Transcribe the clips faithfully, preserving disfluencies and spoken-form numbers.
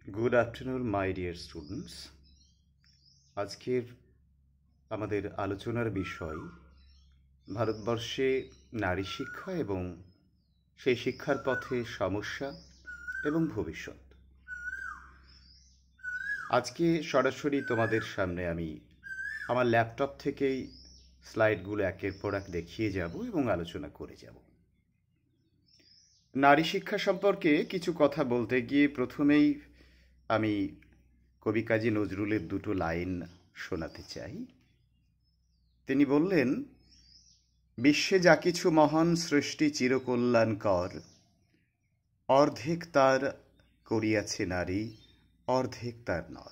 Good afternoon my dear students. আজকের আমাদের আলোচনার বিষয় ভারতবর্ষে নারী শিক্ষা এবং সেই শিক্ষার পথে সমস্যা এবং ভবিষ্যৎ। আজকে সরাসরি তোমাদের সামনে আমি আমার ল্যাপটপ থেকেই স্লাইডগুলো একের পর এক দেখিয়ে যাব এবং আলোচনা করে যাব। নারী শিক্ষা সম্পর্কে কিছু কথা বলতে গিয়ে প্রথমেই আমি কবি কাজী নজরুলের দুটো লাইন শোনাতে চাই। তিনি বললেন, বিশ্বে যা কিছু মহান সৃষ্টি চিরকল্যাণকর, অর্ধেক তার করিয়াছে নারী, অর্ধেক তার নর।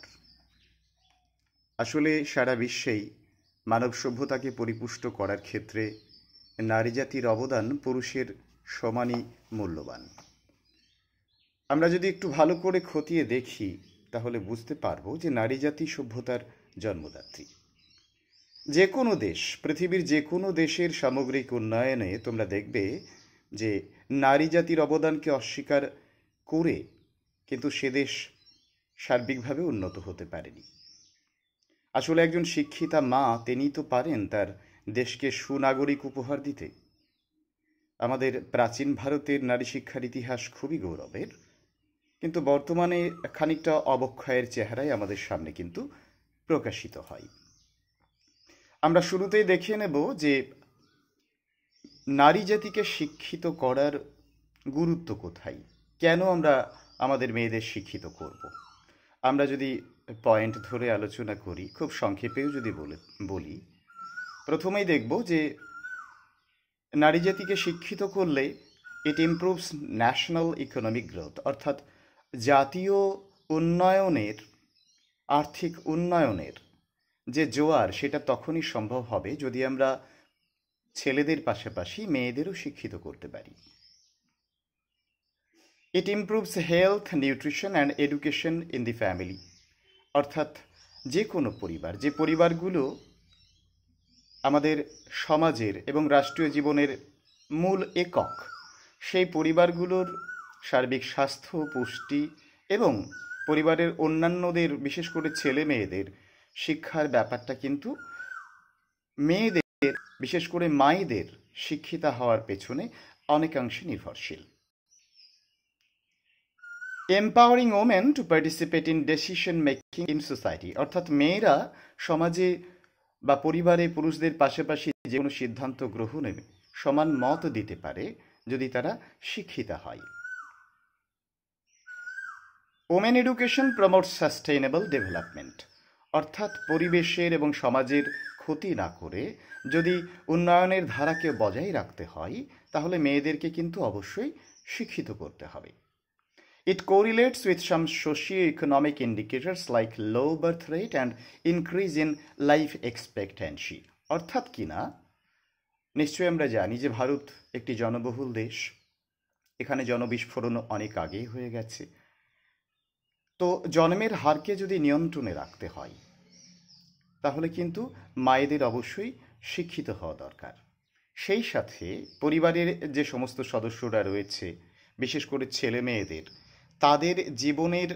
আসলে সারা বিশ্বেই মানব সভ্যতাকে পরিপুষ্ট করার ক্ষেত্রে নারী জাতির অবদান পুরুষের সমানই মূল্যবান। আমরা যদি একটু ভালো করে খতিয়ে দেখি তাহলে বুঝতে পারবো যে নারী জাতি সভ্যতার জন্মদাত্রী। যে কোনো দেশ, পৃথিবীর যে কোনো দেশের সামগ্রিক উন্নয়নে তোমরা দেখবে যে নারী জাতির অবদানকে অস্বীকার করে কিন্তু সে দেশ সার্বিকভাবে উন্নত হতে পারেনি। আসলে একজন শিক্ষিতা মা তিনিই তো পারেন তার দেশকে সুনাগরিক উপহার দিতে। আমাদের প্রাচীন ভারতের নারী শিক্ষার ইতিহাস খুবই গৌরবের, কিন্তু বর্তমানে খানিকটা অবক্ষয়ের চেহারায় আমাদের সামনে কিন্তু প্রকাশিত হয়। আমরা শুরুতেই দেখে নেব যে নারী জাতিকে শিক্ষিত করার গুরুত্ব কোথায়, কেন আমরা আমাদের মেয়েদের শিক্ষিত করব। আমরা যদি পয়েন্ট ধরে আলোচনা করি, খুব সংক্ষেপেও যদি বলে বলি, প্রথমেই দেখব যে নারী জাতিকে শিক্ষিত করলে it improves national economic growth, অর্থাৎ জাতীয় উন্নয়নের, আর্থিক উন্নয়নের যে জোয়ার সেটা তখনই সম্ভব হবে যদি আমরা ছেলেদের পাশাপাশি মেয়েদেরও শিক্ষিত করতে পারি। It improves health, nutrition and education in the family, অর্থাৎ যে কোনো পরিবার, যে পরিবারগুলো আমাদের সমাজের এবং রাষ্ট্রীয় জীবনের মূল একক, সেই পরিবারগুলোর সার্বিক স্বাস্থ্য, পুষ্টি এবং পরিবারের অন্যান্যদের, বিশেষ করে ছেলে মেয়েদের শিক্ষার ব্যাপারটা কিন্তু মেয়েদের, বিশেষ করে মায়েদের শিক্ষিতা হওয়ার পেছনে অনেকাংশে নির্ভরশীল। Empowering women to participate in decision making in society, অর্থাৎ মেয়েরা সমাজে বা পরিবারে পুরুষদের পাশাপাশি যে কোনো সিদ্ধান্ত গ্রহণে সমান মত দিতে পারে যদি তারা শিক্ষিতা হয়। Women education promotes sustainable development, অর্থাৎ পরিবেশের এবং সমাজের ক্ষতি না করে যদি উন্নয়নের ধারাকে বজায় রাখতে হয় তাহলে মেয়েদেরকে কিন্তু অবশ্যই শিক্ষিত করতে হবে। It correlates with some socio-economic indicators like low birth rate and increase in life expectancy, অর্থাৎ কিনা নিশ্চয়ই আমরা জানি যে ভারত একটি জনবহুল দেশ, এখানে জনবিস্ফোরণ অনেক আগেই হয়ে গেছে। তো জন্মের হারকে যদি নিয়ন্ত্রণে রাখতে হয় তাহলে কিন্তু মায়েদের অবশ্যই শিক্ষিত হওয়া দরকার। সেই সাথে পরিবারের যে সমস্ত সদস্যরা রয়েছে, বিশেষ করে ছেলে মেয়েদের, তাদের জীবনের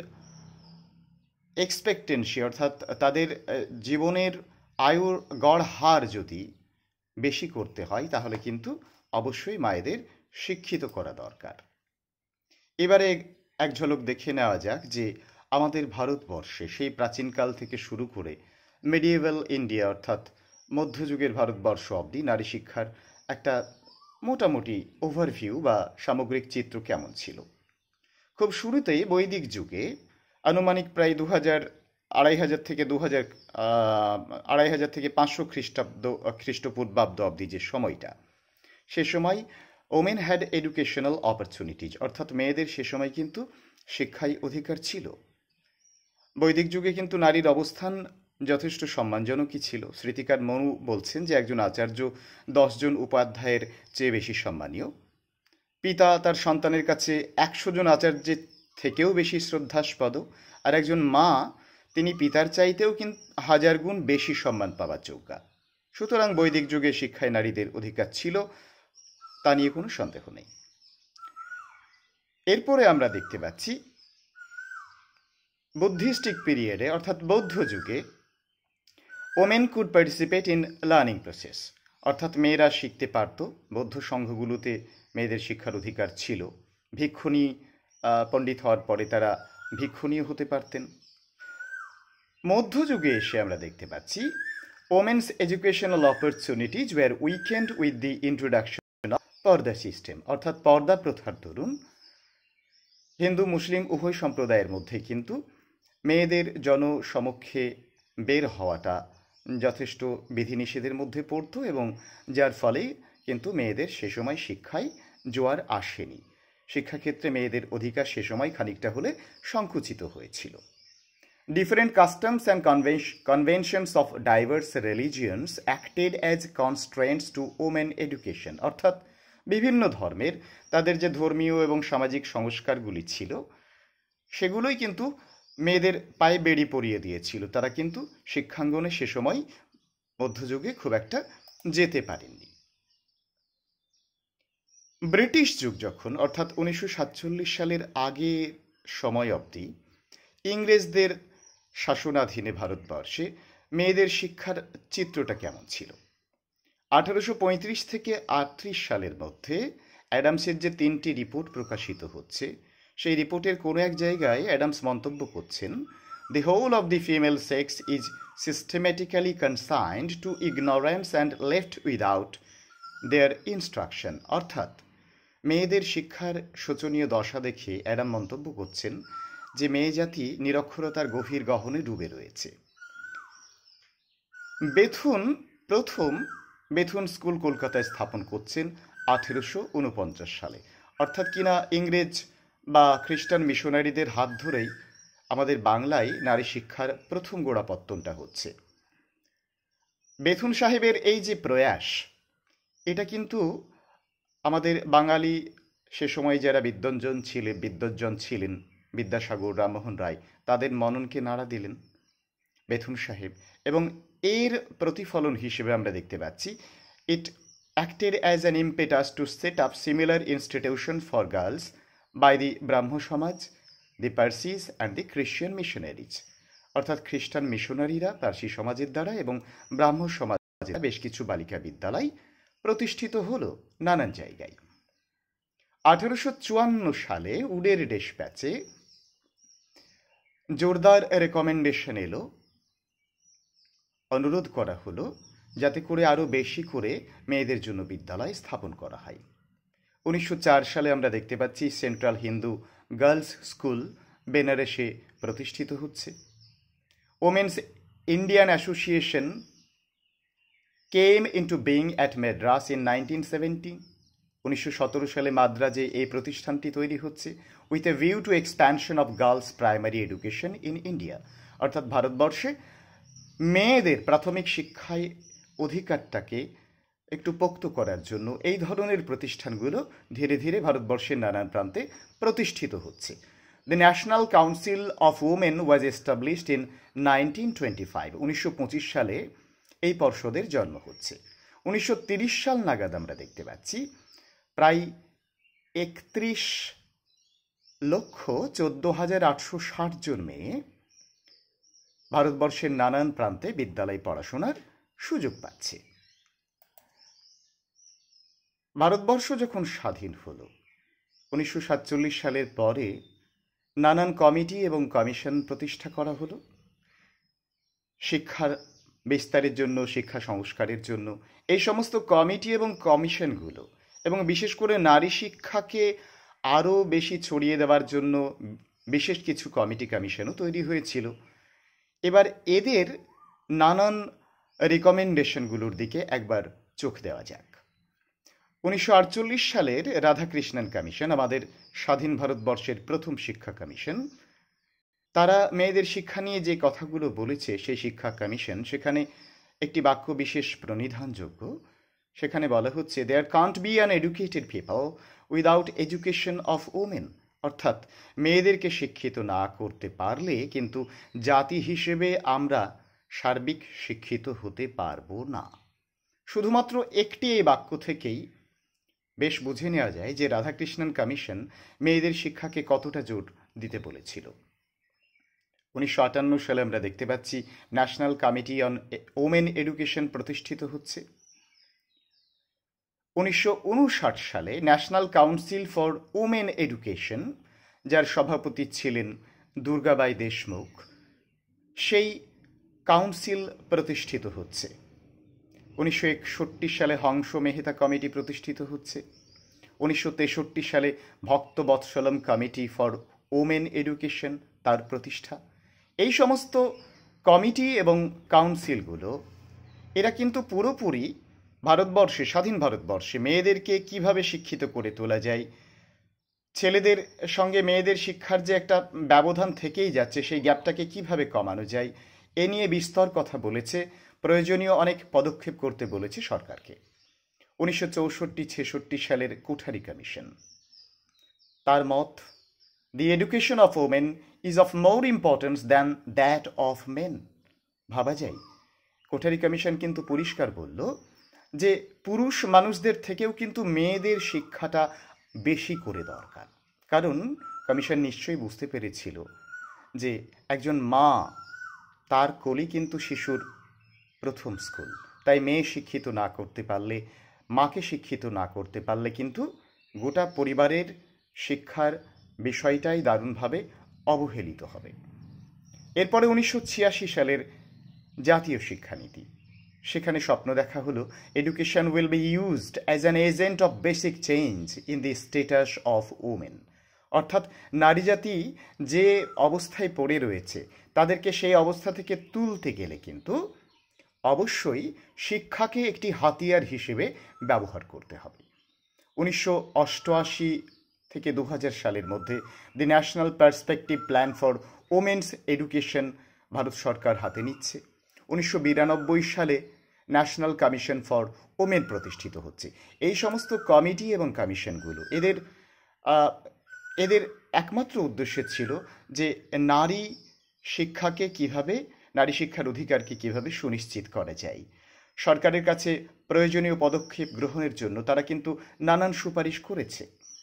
এক্সপেক্টেন্সি, অর্থাৎ তাদের জীবনের আয়ুর গড় হার যদি বেশি করতে হয় তাহলে কিন্তু অবশ্যই মায়েদের শিক্ষিত করা দরকার। এবারে এক ঝলক দেখে নেওয়া যাক যে আমাদের ভারতবর্ষে সেই প্রাচীনকাল থেকে শুরু করে মিডিয়েভাল ইন্ডিয়া, অর্থাৎ মধ্যযুগের ভারতবর্ষ অবধি নারী শিক্ষার একটা মোটামুটি ওভারভিউ বা সামগ্রিক চিত্র কেমন ছিল। খুব শুরুতেই বৈদিক যুগে আনুমানিক প্রায় দু হাজার আড়াই হাজার থেকে দু হাজার আড়াই হাজার থেকে পাঁচশো খ্রিস্টাব্দ খ্রিস্টপূর্বাব্দ অবধি যে সময়টা, সে সময় ওমেন হ্যাড এডুকেশনাল অপরচুনিটিজ, অর্থাৎ মেয়েদের সে সময় কিন্তু শিক্ষায় অধিকার ছিল। বৈদিক যুগে কিন্তু নারীর অবস্থান যথেষ্ট সম্মানজনকই ছিল। স্মৃতিকার মনু বলছেন যে একজন আচার্য দশজন উপাধ্যায়ের চেয়ে বেশি সম্মানীয়, পিতা তার সন্তানের কাছে একশো জন আচার্যের থেকেও বেশি শ্রদ্ধাস্পদ, আর একজন মা তিনি পিতার চাইতেও কিন্তু হাজার গুণ বেশি সম্মান পাওয়ার যোগ্যা। সুতরাং বৈদিক যুগে শিক্ষায় নারীদের অধিকার ছিল, তা নিয়ে কোনো সন্দেহ নেই। এরপরে আমরা দেখতে পাচ্ছি বুদ্ধিস্টিক পিরিয়ডে অর্থাৎ বৌদ্ধ যুগে women could participate in learning process, অর্থাৎ মেয়েরা শিখতে পারত। বৌদ্ধ সংঘগুলোতে মেয়েদের শিক্ষার অধিকার ছিল। ভিক্ষুণী পণ্ডিত হওয়ার পরে তারা ভিক্ষুণীও হতে পারতেন। মধ্যযুগে এসে আমরা দেখতে পাচ্ছি women's educational opportunities were weakened with the introduction of purdah system, অর্থাৎ পর্দা প্রথার দরুন হিন্দু মুসলিম উভয় সম্প্রদায়ের মধ্যে কিন্তু মেয়েদের জনসমক্ষে বের হওয়াটা যথেষ্ট বিধিনিষেধের মধ্যে পড়ত, এবং যার ফলে কিন্তু মেয়েদের সে সময় শিক্ষায় জোয়ার আসেনি। শিক্ষাক্ষেত্রে মেয়েদের অধিকার সে সময় খানিকটা হলে সংকুচিত হয়েছিল। Different customs and conventions of diverse religions acted as constraints to women education, অর্থাৎ বিভিন্ন ধর্মের তাদের যে ধর্মীয় এবং সামাজিক সংস্কারগুলি ছিল সেগুলোই কিন্তু মেয়েদের পায়ে বেড়ি পরিয়ে দিয়েছিল। তারা কিন্তু শিক্ষাঙ্গনে সে সময় মধ্যযুগে খুব একটা যেতে পারেননি। ব্রিটিশ যুগ যখন, অর্থাৎ উনিশশো সাতচল্লিশ সালের আগে সময় অবধি ইংরেজদের শাসনাধীনে ভারতবর্ষে মেয়েদের শিক্ষার চিত্রটা কেমন ছিল? আঠারোশো পঁয়ত্রিশ থেকে আটত্রিশ সালের মধ্যে অ্যাডামসের যে তিনটি রিপোর্ট প্রকাশিত হচ্ছে, সেই রিপোর্টের কোনো এক জায়গায় অ্যাডামস মন্তব্য করছেন, the whole of the female sex is systematically consigned to ignorance and left without their instruction, অর্থাৎ মেয়েদের শিক্ষার শোচনীয় দশা দেখে অ্যাডাম মন্তব্য করছেন যে মেয়ে জাতি নিরক্ষরতার গভীর গহনে ডুবে রয়েছে। বেথুন প্রথম বেথুন স্কুল কলকাতায় স্থাপন করছেন আঠেরোশো উনপঞ্চাশ সালে, অর্থাৎ কিনা ইংরেজ বা খ্রিস্টান মিশনারিদের হাত ধরেই আমাদের বাংলায় নারী শিক্ষার প্রথম গোড়াপত্তনটা হচ্ছে। বেথুন সাহেবের এই যে প্রয়াস, এটা কিন্তু আমাদের বাঙালি সে সময় যারা বিদ্বজ্জন ছিলেন বিদ্বজ্জন ছিলেন বিদ্যাসাগর, রামমোহন রায়, তাদের মননকে নাড়া দিলেন বেথুন সাহেব, এবং এর প্রতিফলন হিসেবে আমরা দেখতে পাচ্ছি it acted as an impetus to set up similar institution for girls by the Brahmo Samaj, the Parsis and the Christian missionaries, অর্থাৎ খ্রিস্টান মিশনারিরা পার্সি সমাজের দ্বারা এবং ব্রাহ্ম সমাজের বেশ কিছু বালিকা বিদ্যালয় প্রতিষ্ঠিত হলো নানান জায়গায়। আঠারোশো চুয়ান্ন সালে উডের ডেসপ্যাচে জোরদার রেকমেন্ডেশন এলো, অনুরোধ করা হলো যাতে করে আরও বেশি করে মেয়েদের জন্য বিদ্যালয় স্থাপন করা হয়। উনিশশো চার সালে আমরা দেখতে পাচ্ছি সেন্ট্রাল হিন্দু গার্লস স্কুল বেনারসে প্রতিষ্ঠিত হচ্ছে। Women's Indian association came into being at Madras in nineteen seventy. উনিশশো সতেরো সালে মাদ্রাজে এই প্রতিষ্ঠানটি তৈরি হচ্ছে, with a view to expansion of girls primary education in India, অর্থাৎ ভারতবর্ষে মেয়েদের প্রাথমিক শিক্ষায় অধিকারটাকে একটু পোক্ত করার জন্য এই ধরনের প্রতিষ্ঠানগুলো ধীরে ধীরে ভারতবর্ষের নানান প্রান্তে প্রতিষ্ঠিত হচ্ছে। The national council of women was established in nineteen twenty five. উনিশশো পঁচিশ সালে এই পর্ষদের জন্ম হচ্ছে। উনিশশো তিরিশ সাল নাগাদ আমরা দেখতে পাচ্ছি প্রায় একত্রিশ লক্ষ চোদ্দ হাজার আটশো ষাট জন মেয়ে ভারতবর্ষের নানান প্রান্তে বিদ্যালয়ে পড়াশোনার সুযোগ পাচ্ছে। ভারতবর্ষ যখন স্বাধীন হলো উনিশশো সাতচল্লিশ সালের পরে নানান কমিটি এবং কমিশন প্রতিষ্ঠা করা হলো শিক্ষার বিস্তারের জন্য, শিক্ষা সংস্কারের জন্য। এই সমস্ত কমিটি এবং কমিশনগুলো এবং বিশেষ করে নারী শিক্ষাকে আরও বেশি ছড়িয়ে দেওয়ার জন্য বিশেষ কিছু কমিটি কমিশনও তৈরি হয়েছিল। এবার এদের নানান রিকমেন্ডেশনগুলোর দিকে একবার চোখ দেওয়া যাক। উনিশশো আটচল্লিশ সালের রাধাকৃষ্ণন কমিশন, আমাদের স্বাধীন ভারতবর্ষের প্রথম শিক্ষা কমিশন, তারা মেয়েদের শিক্ষা নিয়ে যে কথাগুলো বলেছে সেই শিক্ষা কমিশন, সেখানে একটি বাক্য বিশেষ প্রণিধানযোগ্য। সেখানে বলা হচ্ছে, there can't be an educated people without education of women, অর্থাৎ মেয়েদেরকে শিক্ষিত না করতে পারলে কিন্তু জাতি হিসেবে আমরা সার্বিক শিক্ষিত হতে পারবো না। শুধুমাত্র একটি এই বাক্য থেকেই বেশ বুঝে নেওয়া যায় যে রাধাকৃষ্ণন কমিশন মেয়েদের শিক্ষাকে কতটা জোর দিতে বলেছিল। উনিশশো আটান্ন সালে আমরা দেখতে পাচ্ছি national committee on women education প্রতিষ্ঠিত হচ্ছে। উনিশশো উনষাট সালে national council for women education, যার সভাপতি ছিলেন দুর্গাবাই দেশমুখ, সেই কাউন্সিল প্রতিষ্ঠিত হচ্ছে। উনিশশো একষট্টি সালে হংস মেহতা কমিটি প্রতিষ্ঠিত হচ্ছে। উনিশশো তেষট্টি সালে Bhaktavatsalam committee for women education, তার প্রতিষ্ঠা। এই সমস্ত কমিটি এবং কাউন্সিলগুলো এরা কিন্তু পুরোপুরি ভারতবর্ষে, স্বাধীন ভারতবর্ষে মেয়েদেরকে কিভাবে শিক্ষিত করে তোলা যায়, ছেলেদের সঙ্গে মেয়েদের শিক্ষার যে একটা ব্যবধান থেকেই যাচ্ছে সেই গ্যাপটাকে কিভাবে কমানো যায় এ নিয়ে বিস্তর কথা বলেছে, প্রয়োজনীয় অনেক পদক্ষেপ করতে বলেছে সরকারকে। উনিশশো চৌষট্টি ছেষট্টি সালের কোঠারি কমিশন, তার মত, the education of women is of more importance than that of men. ভাবা যায়, কোঠারি কমিশন কিন্তু পরিষ্কার বলল যে পুরুষ মানুষদের থেকেও কিন্তু মেয়েদের শিক্ষাটা বেশি করে দরকার। কারণ কমিশন নিশ্চয়ই বুঝতে পেরেছিল যে একজন মা, তার কোলই কিন্তু শিশুর প্রথম স্কুল। তাই মেয়ে শিক্ষিত না করতে পারলে, মাকে শিক্ষিত না করতে পারলে কিন্তু গোটা পরিবারের শিক্ষার বিষয়টাই দারুণভাবে অবহেলিত হবে। এরপরে উনিশশো ছিয়াশি সালের জাতীয় শিক্ষানীতি, সেখানে স্বপ্ন দেখা হলো education will be used as an agent of basic change in the status of women. অর্থাৎ নারী জাতি যে অবস্থায় পড়ে রয়েছে তাদেরকে সেই অবস্থা থেকে তুলতে গেলে কিন্তু অবশ্যই শিক্ষাকে একটি হাতিয়ার হিসেবে ব্যবহার করতে হবে। উনিশশো অষ্টআশি থেকে দু হাজার সালের মধ্যে the national perspective plan for women's education ভারত সরকার হাতে নিচ্ছে। উনিশশো বিরানব্বই সালে ন্যাশনাল কমিশন ফর ওমেন প্রতিষ্ঠিত হচ্ছে। এই সমস্ত কমিটি এবং কমিশনগুলো এদের এদের একমাত্র উদ্দেশ্য ছিল যে নারী শিক্ষাকে কিভাবে, নারী শিক্ষার অধিকারকে কিভাবে সুনিশ্চিত করা যায়। সরকারের কাছে প্রয়োজনীয় পদক্ষেপ গ্রহণের জন্য তারা কিন্তু নানান সুপারিশ করেছে।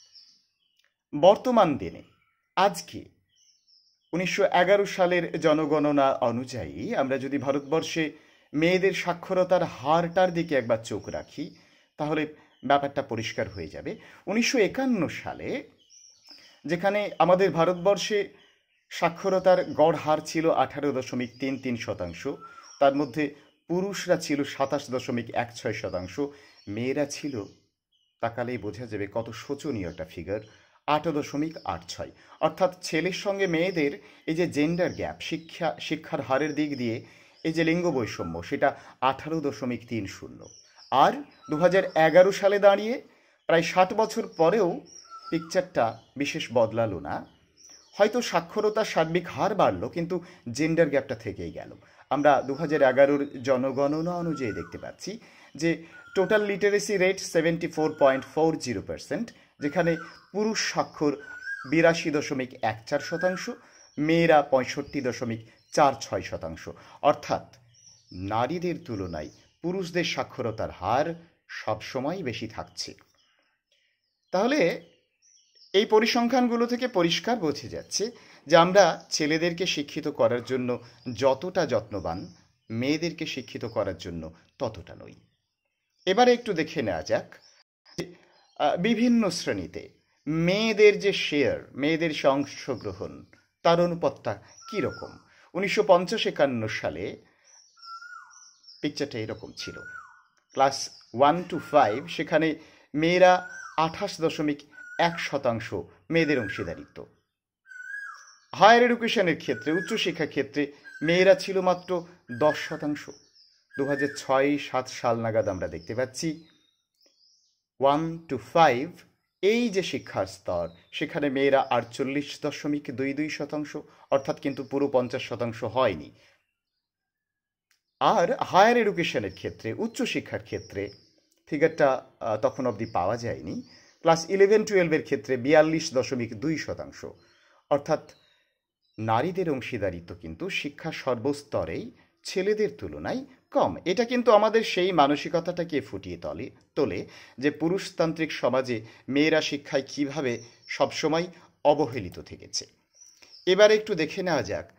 বর্তমান দিনে আজকে উনিশশো এগারো সালের জনগণনা অনুযায়ী আমরা যদি ভারতবর্ষে মেয়েদের সাক্ষরতার হারটার দিকে একবার চোখ রাখি তাহলে ব্যাপারটা পরিষ্কার হয়ে যাবে। উনিশশো একান্ন সালে যেখানে আমাদের ভারতবর্ষে সাক্ষরতার গড় হার ছিল আঠারো দশমিক তিন তিন শতাংশ, তার মধ্যে পুরুষরা ছিল সাতাশ দশমিক এক ছয় শতাংশ, মেয়েরা ছিল, তাকালেই বোঝা যাবে কত শোচনীয় একটা ফিগার, আট দশমিক আট ছয়। অর্থাৎ ছেলের সঙ্গে মেয়েদের এই যে জেন্ডার গ্যাপ, শিক্ষা শিক্ষার হারের দিক দিয়ে এই যে লিঙ্গ বৈষম্য, সেটা আঠারো দশমিক তিন শূন্য। আর দু হাজার এগারো সালে দাঁড়িয়ে প্রায় ষাট বছর পরেও পিকচারটা বিশেষ বদলালো না। হয়তো সাক্ষরতার সার্বিক হার বাড়লো কিন্তু জেন্ডার গ্যাপটা থেকেই গেল। আমরা দু হাজার এগারোর জনগণনা অনুযায়ী দেখতে পাচ্ছি যে total literacy rate seventy four point four zero percent, যেখানে পুরুষ স্বাক্ষর বিরাশি দশমিক এক চার শতাংশ, মেয়েরা পঁয়ষট্টি দশমিক চার ছয় শতাংশ। অর্থাৎ নারীদের তুলনায় পুরুষদের সাক্ষরতার হার সবসময় বেশি থাকছে। তাহলে এই পরিসংখ্যানগুলো থেকে পরিষ্কার বোঝা যাচ্ছে যে আমরা ছেলেদেরকে শিক্ষিত করার জন্য যতটা যত্নবান, মেয়েদেরকে শিক্ষিত করার জন্য ততটা নই। এবারে একটু দেখে নেওয়া যাক বিভিন্ন শ্রেণীতে মেয়েদের যে শেয়ার, মেয়েদের সে অংশগ্রহণ, তার অনুপাতটা কীরকম। উনিশশো পঞ্চাশ একান্ন সালে পিকচারটা এরকম ছিল। ক্লাস ওয়ান টু ফাইভ সেখানে মেয়েরা আঠাশ দশমিক এক শতাংশ মেয়েদের অংশীদারিত্ব। হায়ার এডুকেশনের ক্ষেত্রে, উচ্চশিক্ষার ক্ষেত্রে মেয়েরা ছিল মাত্র দশ শতাংশ। দু হাজার ছয় সাত সাল নাগাদ আমরা দেখতে পাচ্ছি ওয়ান টু ফাইভ এই যে শিক্ষার স্তর, সেখানে মেয়েরা আটচল্লিশ দশমিক দুই দুই শতাংশ, অর্থাৎ কিন্তু পুরো পঞ্চাশ শতাংশ হয়নি। আর হায়ার এডুকেশনের ক্ষেত্রে, উচ্চশিক্ষার ক্ষেত্রে ফিগারটা তখন অবধি পাওয়া যায়নি। ক্লাস ইলেভেন টুয়েলভের ক্ষেত্রে বিয়াল্লিশ দশমিক দুই শতাংশ, অর্থাৎ নারীদের অংশীদারিত্ব কিন্তু শিক্ষা সর্বস্তরেই ছেলেদের তুলনায় কম। এটা কিন্তু আমাদের সেই মানসিকতাটাকে ফুটিয়ে তোলে তোলে যে পুরুষতান্ত্রিক সমাজে মেয়েরা শিক্ষায় কিভাবে সবসময় অবহেলিত থেকেছে। এবারে একটু দেখে নেওয়া যাক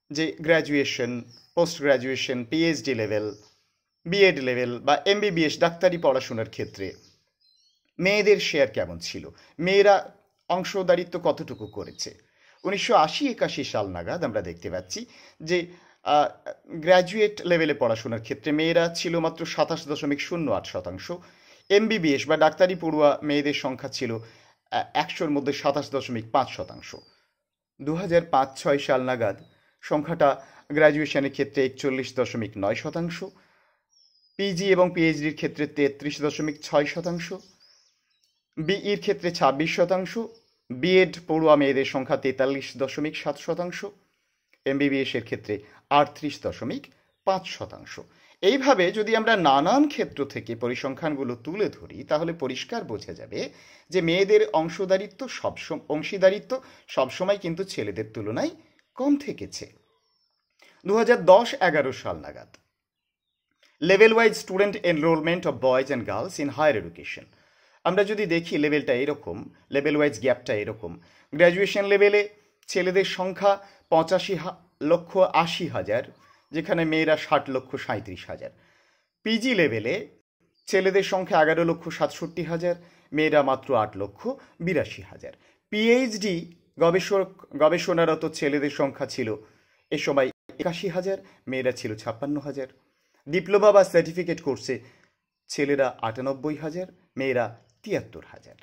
যে graduation, post graduation, PhD level, BEd level বা এমবিবিএস ডাক্তারি পড়াশোনার ক্ষেত্রে মেয়েদের শেয়ার কেমন ছিল, মেয়েরা অংশদারিত্ব কতটুকু করেছে। উনিশশো আশি একাশি সাল নাগাদ আমরা দেখতে পাচ্ছি যে গ্র্যাজুয়েট লেভেলে পড়াশোনার ক্ষেত্রে মেয়েরা ছিল মাত্র সাতাশ দশমিক শূন্য আট শতাংশ। এমবিবিএস বা ডাক্তারি পড়ুয়া মেয়েদের সংখ্যা ছিল একশোর মধ্যে সাতাশ দশমিক পাঁচ শতাংশ। দু হাজার পাঁচ ছয় সাল নাগাদ সংখ্যাটা গ্র্যাজুয়েশনের ক্ষেত্রে একচল্লিশ দশমিক নয় শতাংশ, পিজি এবং পিএইচডির ক্ষেত্রে তেত্রিশ দশমিক ছয় শতাংশ, বিইর ক্ষেত্রে ছাব্বিশ শতাংশ, বিএড পড়ুয়া মেয়েদের সংখ্যা তেতাল্লিশ দশমিক সাত শতাংশ, এমবিবিএস এর ক্ষেত্রে আটত্রিশ দশমিক পাঁচ শতাংশ। এইভাবে যদি আমরা নানান ক্ষেত্র থেকে পরিসংখ্যানগুলো তুলে ধরি তাহলে পরিষ্কার বোঝা যাবে যে মেয়েদের অংশদারিত্ব সবসময় অংশীদারিত্ব সবসময় কিন্তু ছেলেদের তুলনায় কম থেকেছে। দু হাজার দশ এগারো সাল নাগাদ level wise student enrolment of boys and girls in higher education, আমরা যদি দেখি লেভেলটা এরকম, লেভেল ওয়াইজ গ্যাপটা এরকম। গ্র্যাজুয়েশন লেভেলে ছেলেদের সংখ্যা পঁচাশি লক্ষ আশি হাজার, যেখানে মেয়েরা ষাট লক্ষ সাঁত্রিশ হাজার। পিজি লেভেলে ছেলেদের সংখ্যা এগারো লক্ষ সাতষট্টি হাজার, মেয়েরা মাত্র আট লক্ষ বিরাশি হাজার। পিএইচডি গবেষক গবেষণারত ছেলেদের সংখ্যা ছিল এ সময় একাশি হাজার, মেয়েরা ছিল ছাপ্পান্ন হাজার। ডিপ্লোমা বা সার্টিফিকেট কোর্সে ছেলেরা আটানব্বই হাজার, মেয়েরা তিয়াত্তর হাজার।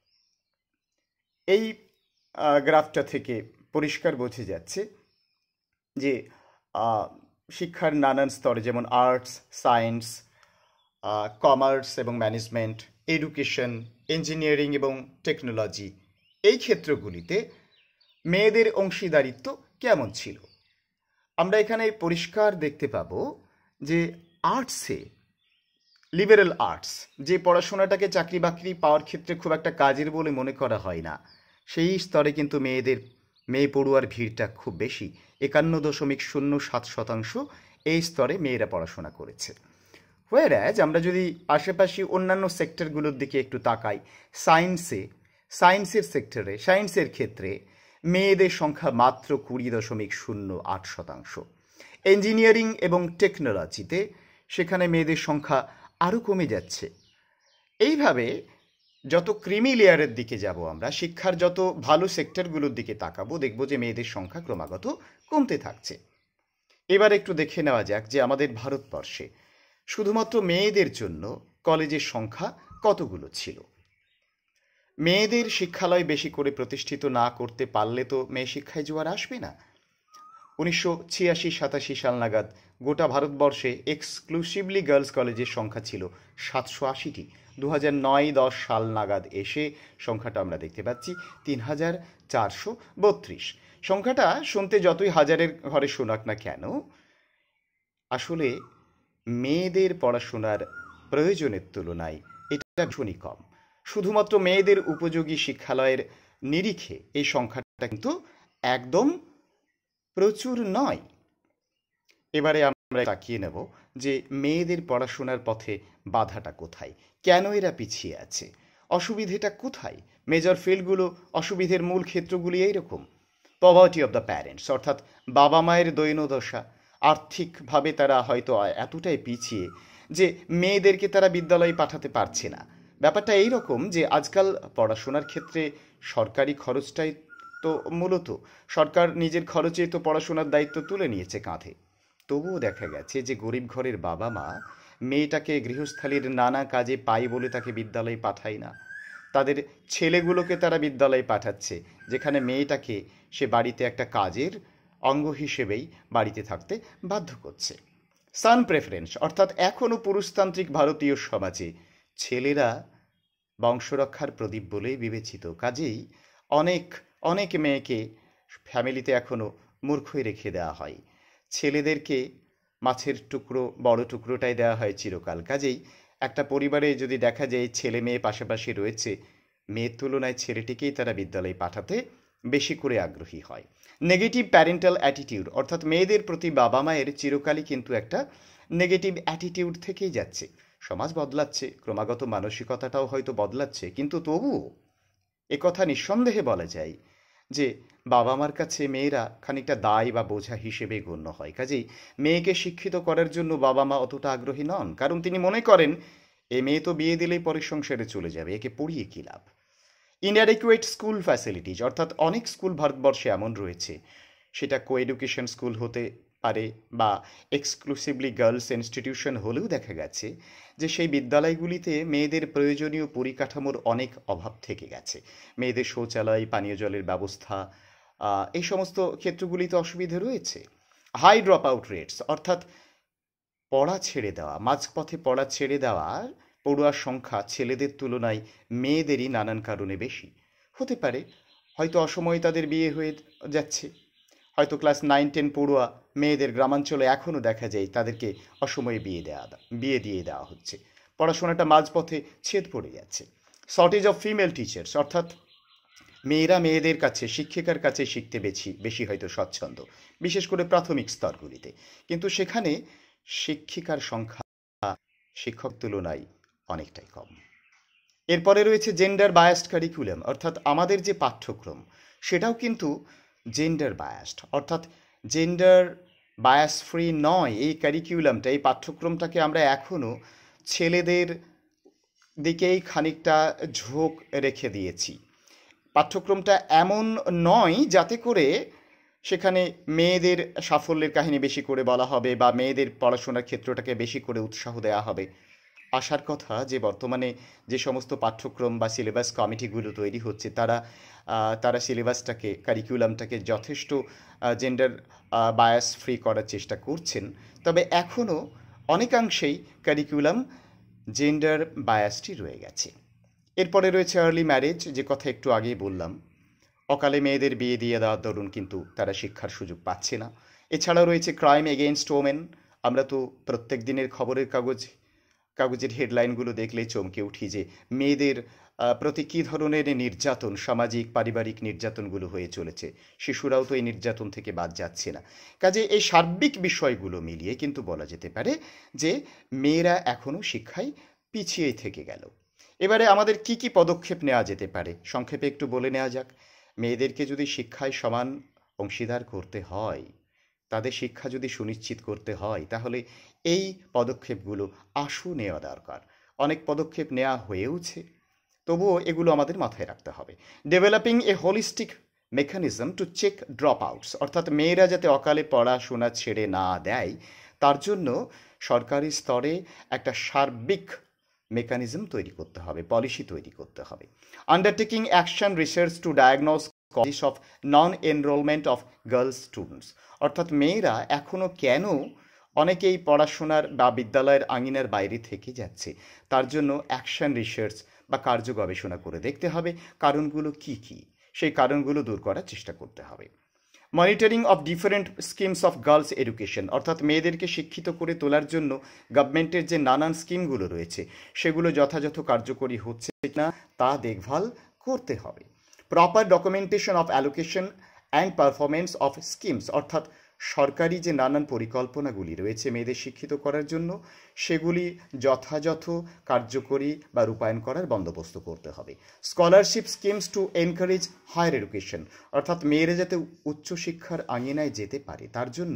এই গ্রাফটা থেকে পরিষ্কার বোঝা যাচ্ছে যে শিক্ষার নানান স্তরে, যেমন আর্টস, সায়েন্স, কমার্স এবং ম্যানেজমেন্ট, এডুকেশন, ইঞ্জিনিয়ারিং এবং টেকনোলজি, এই ক্ষেত্রগুলিতে মেয়েদের অংশীদারিত্ব কেমন ছিল। আমরা এখানে পরিষ্কার দেখতে পাবো যে আর্টসে, লিবারেল আর্টস, যে পড়াশোনাটাকে চাকরি বাকরি পাওয়ার ক্ষেত্রে খুব একটা কাজের বলে মনে করা হয় না, সেই স্তরে কিন্তু মেয়েদের মেয়ে পড়ুয়ার ভিড়টা খুব বেশি, একান্ন দশমিক শূন্য সাত শতাংশ এই স্তরে মেয়েরা পড়াশোনা করেছে। হোয়ারাজ আমরা যদি আশেপাশে অন্যান্য সেক্টরগুলোর দিকে একটু তাকাই, সায়েন্সে সায়েন্সের সেক্টরে সায়েন্সের ক্ষেত্রে মেয়েদের সংখ্যা মাত্র কুড়ি দশমিক শূন্য আট শতাংশ। ইঞ্জিনিয়ারিং এবং টেকনোলজিতে সেখানে মেয়েদের সংখ্যা আরও কমে যাচ্ছে। এইভাবে যত ক্রিমি লেয়ারের দিকে যাব, আমরা শিক্ষার যত ভালো সেক্টরগুলোর দিকে তাকাবো, দেখব যে মেয়েদের সংখ্যা ক্রমাগত কমতে থাকছে। এবার একটু দেখে নেওয়া যাক যে আমাদের ভারতবর্ষে শুধুমাত্র মেয়েদের জন্য কলেজের সংখ্যা কতগুলো ছিল। মেয়েদের শিক্ষালয় বেশি করে প্রতিষ্ঠিত না করতে পারলে তো মেয়ে শিক্ষায় জোয়ার আসবে না। উনিশশো ছিয়াশি সাতাশি সাল নাগাদ গোটা ভারতবর্ষে এক্সক্লুসিভলি গার্লস কলেজের সংখ্যা ছিল সাতশো আশিটি। দু হাজার নয় দশ সাল নাগাদ এসে সংখ্যাটা আমরা দেখতে পাচ্ছি তিন হাজার চারশো বত্রিশ। সংখ্যাটা শুনতে যতই হাজারের ঘরে শোনাক না কেন, আসলে মেয়েদের পড়াশোনার প্রয়োজনের তুলনায় এটা ভীষণই কম। শুধুমাত্র মেয়েদের উপযোগী শিক্ষালয়ের নিরিখে এই সংখ্যাটা কিন্তু একদম প্রচুর নয়। এবারে আমরা তাকিয়ে নেব যে মেয়েদের পড়াশোনার পথে বাধাটা কোথায়, কেন এরা পিছিয়ে আছে, অসুবিধেটা কোথায়। মেজর ফিল্ডগুলো, অসুবিধের মূল ক্ষেত্রগুলি এইরকম: পভার্টি অফ দ্য প্যারেন্টস, অর্থাৎ বাবা মায়ের দৈনদশা। আর্থিকভাবে তারা হয়তো এতটাই পিছিয়ে যে মেয়েদেরকে তারা বিদ্যালয়ে পাঠাতে পারছে না। ব্যাপারটা এইরকম যে আজকাল পড়াশোনার ক্ষেত্রে সরকারি খরচটাই তো মূলত, সরকার নিজের খরচে তো পড়াশোনার দায়িত্ব তুলে নিয়েছে কাঁধে। তবুও দেখা গেছে যে গরিব ঘরের বাবা মা মেয়েটাকে গৃহস্থালির নানা কাজে পায় বলে তাকে বিদ্যালয়ে পাঠায় না। তাদের ছেলেগুলোকে তারা বিদ্যালয়ে পাঠাচ্ছে, যেখানে মেয়েটাকে সে বাড়িতে একটা কাজের অঙ্গ হিসেবেই বাড়িতে থাকতে বাধ্য করছে। সান প্রেফারেন্স, অর্থাৎ এখনও পুরুষতান্ত্রিক ভারতীয় সমাজে ছেলেরা বংশরক্ষার প্রদীপ বলেই বিবেচিত। কাজেই অনেক অনেক মেয়েকে ফ্যামিলিতে এখনও মূর্খই রেখে দেওয়া হয়। ছেলেদেরকে মাছের টুকরো, বড় টুকরোটাই দেওয়া হয় চিরকাল। কাজেই একটা পরিবারে যদি দেখা যায় ছেলে মেয়ে পাশাপাশি রয়েছে, মেয়ের তুলনায় ছেলেটিকেই তারা বিদ্যালয়ে পাঠাতে বেশি করে আগ্রহী হয়। নেগেটিভ প্যারেন্টাল অ্যাটিটিউড, অর্থাৎ মেয়েদের প্রতি বাবা মায়ের চিরকালই কিন্তু একটা নেগেটিভ অ্যাটিটিউড থেকেই যাচ্ছে। সমাজ বদলাচ্ছে, ক্রমাগত মানসিকতাটাও হয়তো বদলাচ্ছে, কিন্তু তবুও একথা নিঃসন্দেহে বলা যায় যে বাবা মার কাছে মেয়েরা খানিকটা দায় বা বোঝা হিসেবে গণ্য হয়। কাজেই মেয়েকে শিক্ষিত করার জন্য বাবা মা অতটা আগ্রহী নন, কারণ তিনি মনে করেন এ মেয়ে তো বিয়ে দিলেই পরের সংসারে চলে যাবে, একে পড়িয়ে কী লাভ। ইনঅ্যাডিকুয়েট স্কুল ফ্যাসিলিটিজ, অর্থাৎ অনেক স্কুল ভারতবর্ষে এমন রয়েছে, সেটা কো এডুকেশন স্কুল হতে পারে বা এক্সক্লুসিভলি গার্লস ইনস্টিটিউশন হলেও দেখা গেছে যে সেই বিদ্যালয়গুলিতে মেয়েদের প্রয়োজনীয় পরিকাঠামোর অনেক অভাব থেকে গেছে। মেয়েদের শৌচালয়, পানীয় জলের ব্যবস্থা, এই সমস্ত ক্ষেত্রগুলিতে অসুবিধে রয়েছে। হাই ড্রপ আউট রেটস, অর্থাৎ পড়া ছেড়ে দেওয়া, মাঝপথে পড়া ছেড়ে দেওয়া পড়ুয়ার সংখ্যা ছেলেদের তুলনায় মেয়েদেরই নানান কারণে বেশি। হতে পারে হয়তো অসময়ে তাদের বিয়ে হয়ে যাচ্ছে, হয়তো ক্লাস নাইন টেন পড়ুয়া মেয়েদের গ্রামাঞ্চলে এখনও দেখা যায় তাদেরকে অসময়ে বিয়ে দেওয়া বিয়ে দিয়ে দেওয়া হচ্ছে, পড়াশোনাটা মাঝপথে ছেদ পড়ে যাচ্ছে। শর্টেজ অফ ফিমেল টিচার্স, অর্থাৎ মেয়েরা মেয়েদের কাছে, শিক্ষিকার কাছে শিখতে বেশি বেশি হয়তো স্বচ্ছন্দ, বিশেষ করে প্রাথমিক স্তরগুলিতে, কিন্তু সেখানে শিক্ষিকার সংখ্যা শিক্ষক তুলনায় অনেকটাই কম। এরপরে রয়েছে জেন্ডার বায়াসড কারিকুলাম, অর্থাৎ আমাদের যে পাঠ্যক্রম সেটাও কিন্তু জেন্ডার বায়াসড, অর্থাৎ জেন্ডার বায়াস ফ্রি নয়। এই কারিকুলামটা, এই পাঠ্যক্রমটাকে আমরা এখনও ছেলেদের দিকেই খানিকটা ঝোঁক রেখে দিয়েছি। পাঠ্যক্রমটা এমন নয় যাতে করে সেখানে মেয়েদের সাফল্যের কাহিনী বেশি করে বলা হবে বা মেয়েদের পড়াশোনার ক্ষেত্রটাকে বেশি করে উৎসাহ দেওয়া হবে। আসার কথা যে বর্তমানে যে সমস্ত পাঠ্যক্রম বা সিলেবাস কমিটিগুলো তৈরি হচ্ছে, তারা তারা সিলেবাসটাকে, কারিকুলামটাকে যথেষ্ট জেন্ডার বায়াস ফ্রি করার চেষ্টা করছেন, তবে এখনও অনেকাংশেই কারিকুলাম জেন্ডার বায়াসটি রয়ে গেছে। এরপরে রয়েছে আর্লি ম্যারেজ, যে কথা একটু আগেই বললাম। অকালে মেয়েদের বিয়ে দিয়ে দেওয়ার দরুন কিন্তু তারা শিক্ষার সুযোগ পাচ্ছে না। এছাড়াও রয়েছে ক্রাইম এগেইনস্ট ওমেন। আমরা তো প্রত্যেক দিনের খবরের কাগজ কাগজের হেডলাইনগুলো দেখলেই চমকে উঠি যে মেয়েদের প্রতি কী ধরনের নির্যাতন, সামাজিক পারিবারিক নির্যাতনগুলো হয়ে চলেছে। শিশুরাও তো এই নির্যাতন থেকে বাদ যাচ্ছে না। কাজে এই সার্বিক বিষয়গুলো মিলিয়ে কিন্তু বলা যেতে পারে যে মেয়েরা এখনও শিক্ষায় পিছিয়ে থেকে গেল। এবারে আমাদের কি কি পদক্ষেপ নেওয়া যেতে পারে সংক্ষেপে একটু বলে নেওয়া যাক। মেয়েদেরকে যদি শিক্ষায় সমান অংশীদার করতে হয়, তাদের শিক্ষা যদি সুনিশ্চিত করতে হয়, তাহলে এই পদক্ষেপগুলো আশু নেওয়া দরকার। অনেক পদক্ষেপ নেওয়া হয়েওছে, তবুও এগুলো আমাদের মাথায় রাখতে হবে। Developing a holistic mechanism to check drop outs, অর্থাৎ মেয়েরা যাতে অকালে পড়াশোনা ছেড়ে না দেয়, তার জন্য সরকারি স্তরে একটা সার্বিক মেকানিজম তৈরি করতে হবে, পলিসি তৈরি করতে হবে। Undertaking action research to diagnose cause of non enrolment of girls students, অর্থাৎ মেয়েরা এখনও কেন অনেকেই পড়াশোনার বা বিদ্যালয়ের আঙিনার বাইরে থেকে যাচ্ছে, তার জন্য অ্যাকশন রিসার্চ বা কার্য গবেষণা করে দেখতে হবে কারণগুলো কি কি, সেই কারণগুলো দূর করার চেষ্টা করতে হবে। Monitoring of different schemes of girls education, অর্থাৎ মেয়েদেরকে শিক্ষিত করে তোলার জন্য গভর্নমেন্টের যে নানান স্কিমগুলো রয়েছে সেগুলো যথাযথ কার্যকরী হচ্ছে কিনা তা দেখভাল করতে হবে। Proper documentation of allocation and performance of schemes, অর্থাৎ সরকারি যে নানান পরিকল্পনাগুলি রয়েছে মেয়েদের শিক্ষিত করার জন্য, সেগুলি যথাযথ কার্যকরী বা রূপায়ণ করার বন্দোবস্ত করতে হবে। Scholarship schemes to encourage higher education, অর্থাৎ মেয়েরা যাতে উচ্চশিক্ষার আঙিনায় যেতে পারে তার জন্য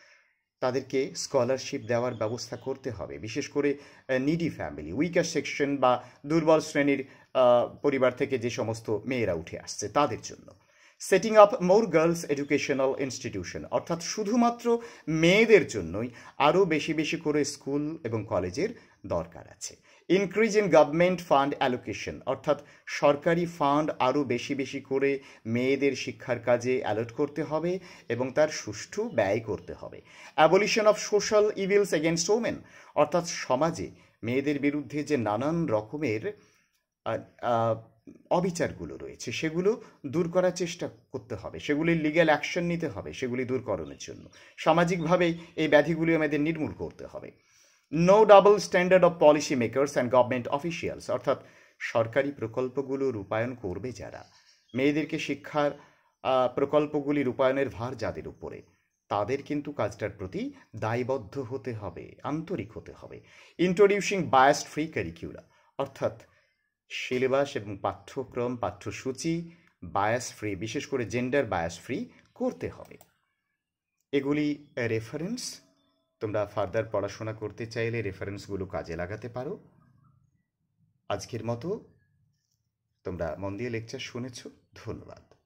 তাদেরকে স্কলারশিপ দেওয়ার ব্যবস্থা করতে হবে, বিশেষ করে নিডি ফ্যামিলি, উইকার সেকশন বা দুর্বল শ্রেণীর পরিবার থেকে যে সমস্ত মেয়েরা উঠে আসছে তাদের জন্য। Setting up more girls educational institution, অর্থাৎ শুধুমাত্র মেয়েদের জন্যই আরও বেশি বেশি করে স্কুল এবং কলেজের দরকার আছে। Increase in government fund allocation, অর্থাৎ সরকারি ফান্ড আরও বেশি বেশি করে মেয়েদের শিক্ষার কাজে অ্যালট করতে হবে এবং তার সুষ্ঠু ব্যয় করতে হবে। Abolition of social evils against women, অর্থাৎ সমাজে মেয়েদের বিরুদ্ধে যে নানান রকমের অবিচারগুলো রয়েছে সেগুলো দূর করার চেষ্টা করতে হবে, সেগুলির লিগ্যাল অ্যাকশন নিতে হবে সেগুলি দূরকরণের জন্য। সামাজিকভাবেই এই ব্যাধিগুলি আমাদের নির্মূল করতে হবে। No double standard of policy makers and government officials, অর্থাৎ সরকারি প্রকল্পগুলো রূপায়ণ করবে যারা, মেয়েদেরকে শিক্ষার প্রকল্পগুলি রূপায়ণের ভার যাদের উপরে, তাদের কিন্তু কাজটার প্রতি দায়বদ্ধ হতে হবে, আন্তরিক হতে হবে। ইন্ট্রোডিউসিং বায়াসড ফ্রি কারিকুলা, অর্থাৎ সিলেবাস এবং পাঠ্যক্রম পাঠ্যসূচি বায়াস ফ্রি, বিশেষ করে জেন্ডার বায়াস ফ্রি করতে হবে। এগুলি রেফারেন্স, তোমরা ফার্দার পড়াশোনা করতে চাইলে রেফারেন্সগুলো কাজে লাগাতে পারো। আজকের মতো তোমরা মন দিয়ে লেকচার শুনেছ, ধন্যবাদ।